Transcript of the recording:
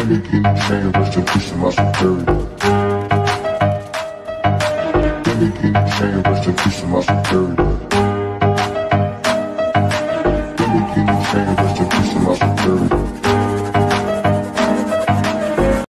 King chain, rest in peace to my superior. King chain, rest in peace to my superior.